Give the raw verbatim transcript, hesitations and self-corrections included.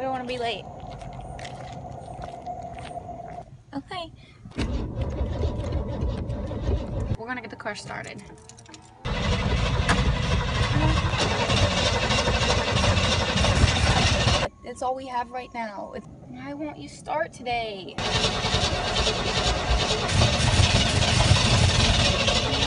don't want to be late. Okay. We're gonna get the car started. It's all we have right now. Why won't you start today?